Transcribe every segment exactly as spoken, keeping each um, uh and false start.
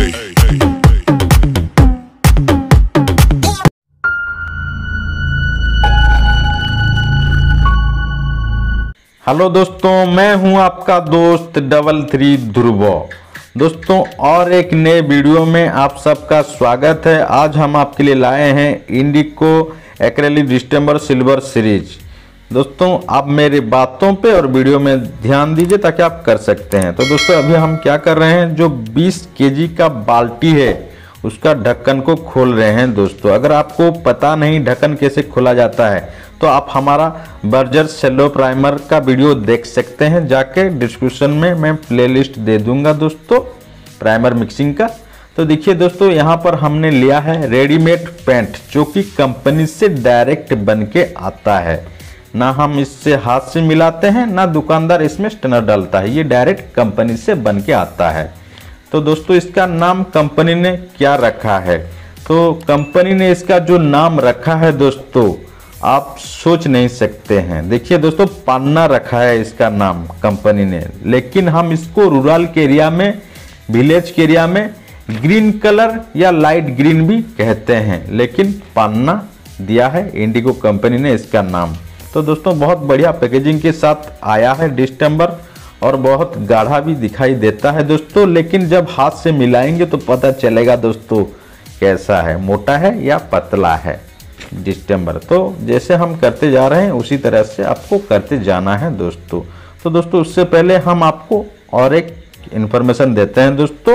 Hello दोस्तों, मैं हूं आपका दोस्त डबल थ्री ध्रुव। दोस्तों और एक नए वीडियो में आप सबका स्वागत है। आज हम आपके लिए लाए हैं Indigo acrylic distemper silver series. दोस्तों आप मेरी बातों पे और वीडियो में ध्यान दीजिए ताकि आप कर सकते हैं। तो दोस्तों अभी हम क्या कर रहे हैं, जो बीस केजी का बाल्टी है उसका ढक्कन को खोल रहे हैं। दोस्तों अगर आपको पता नहीं ढक्कन कैसे खोला जाता है तो आप हमारा बर्जर सेलो प्राइमर का वीडियो देख सकते हैं, जाके डिस्क्रिप्शन में मैं प्लेलिस्ट दे दूंगा दोस्तों प्राइमर मिक्सिंग का। तो देखिए दोस्तों यहाँ पर हमने लिया है रेडीमेड पेंट, जो कि कंपनी से डायरेक्ट बन के आता है। ना हम इससे हाथ से मिलाते हैं, ना दुकानदार इसमें स्टनर डालता है, ये डायरेक्ट कंपनी से बन के आता है। तो दोस्तों इसका नाम कंपनी ने क्या रखा है, तो कंपनी ने इसका जो नाम रखा है दोस्तों आप सोच नहीं सकते हैं। देखिए दोस्तों पन्ना रखा है इसका नाम कंपनी ने, लेकिन हम इसको रूरल के एरिया में, विलेज के एरिया में ग्रीन कलर या लाइट ग्रीन भी कहते हैं, लेकिन पन्ना दिया है इंडिको कंपनी ने इसका नाम। तो दोस्तों बहुत बढ़िया पैकेजिंग के साथ आया है डिस्टेंबर, और बहुत गाढ़ा भी दिखाई देता है दोस्तों, लेकिन जब हाथ से मिलाएंगे तो पता चलेगा दोस्तों कैसा है, मोटा है या पतला है डिस्टेंबर। तो जैसे हम करते जा रहे हैं उसी तरह से आपको करते जाना है दोस्तों। तो दोस्तों उससे पहले हम आपको और एक इंफॉर्मेशन देते हैं दोस्तों।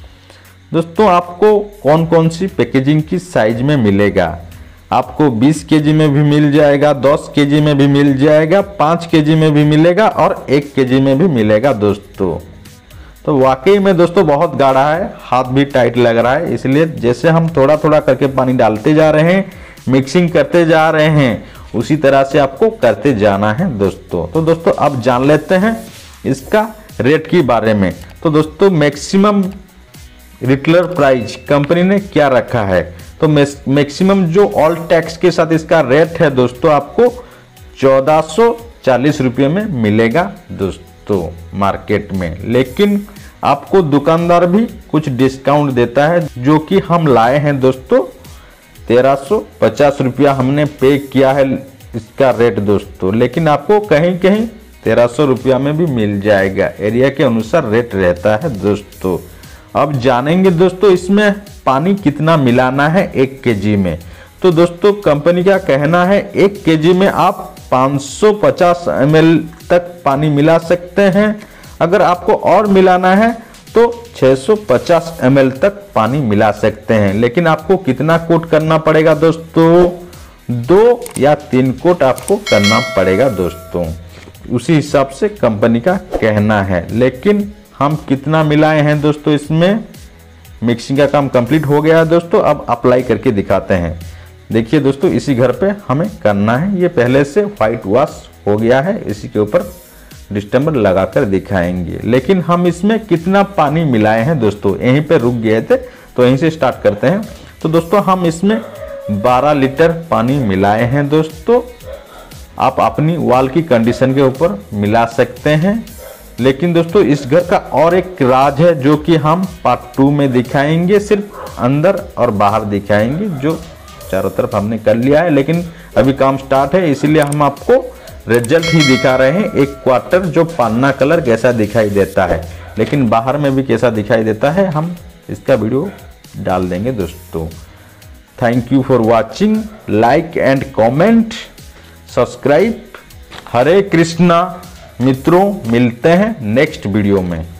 दोस्तों आपको कौन कौन सी पैकेजिंग की साइज में मिलेगा, आपको बीस केजी में भी मिल जाएगा, दस केजी में भी मिल जाएगा, पाँच केजी में भी मिलेगा और एक केजी में भी मिलेगा दोस्तों। तो वाकई में दोस्तों बहुत गाढ़ा है, हाथ भी टाइट लग रहा है, इसलिए जैसे हम थोड़ा थोड़ा करके पानी डालते जा रहे हैं, मिक्सिंग करते जा रहे हैं, उसी तरह से आपको करते जाना है दोस्तों। तो दोस्तों अब जान लेते हैं इसका रेट के बारे में। तो दोस्तों मैक्सिमम रिटेलर प्राइस कंपनी ने क्या रखा है, तो मैक्सिमम जो ऑल टैक्स के साथ इसका रेट है दोस्तों आपको चौदह सौ चालीस रुपये में मिलेगा दोस्तों मार्केट में। लेकिन आपको दुकानदार भी कुछ डिस्काउंट देता है, जो कि हम लाए हैं दोस्तों तेरह सौ पचास रुपया हमने पे किया है इसका रेट दोस्तों, लेकिन आपको कहीं कहीं तेरह सौ रुपया में भी मिल जाएगा, एरिया के अनुसार रेट रहता है दोस्तों। अब जानेंगे दोस्तों इसमें पानी कितना मिलाना है एक केजी में। तो दोस्तों कंपनी का कहना है एक केजी में आप पाँच सौ पचास एम एल तक पानी मिला सकते हैं, अगर आपको और मिलाना है तो छह सौ पचास एम एल तक पानी मिला सकते हैं। लेकिन आपको कितना कोट करना पड़ेगा दोस्तों, दो या तीन कोट आपको करना पड़ेगा दोस्तों, उसी हिसाब से कंपनी का कहना है। लेकिन हम कितना मिलाए हैं दोस्तों, इसमें मिक्सिंग का काम कंप्लीट हो गया है दोस्तों। अब अप्लाई करके दिखाते हैं। देखिए दोस्तों इसी घर पे हमें करना है, ये पहले से व्हाइट वॉश हो गया है, इसी के ऊपर डिस्टेंबर लगाकर दिखाएंगे। लेकिन हम इसमें कितना पानी मिलाए हैं दोस्तों, यहीं पे रुक गए थे तो यहीं से स्टार्ट करते हैं। तो दोस्तों हम इसमें बारह लीटर पानी मिलाए हैं दोस्तों। आप अपनी वॉल की कंडीशन के ऊपर मिला सकते हैं, लेकिन दोस्तों इस घर का और एक राज है जो कि हम पार्ट टू में दिखाएंगे, सिर्फ अंदर और बाहर दिखाएंगे, जो चारों तरफ हमने कर लिया है, लेकिन अभी काम स्टार्ट है इसीलिए हम आपको रिजल्ट ही दिखा रहे हैं। एक क्वार्टर जो पन्ना कलर कैसा दिखाई देता है, लेकिन बाहर में भी कैसा दिखाई देता है हम इसका वीडियो डाल देंगे दोस्तों। Thank you for watching, like and comment, subscribe. Hare Krishna मित्रों, मिलते हैं नेक्स्ट वीडियो में।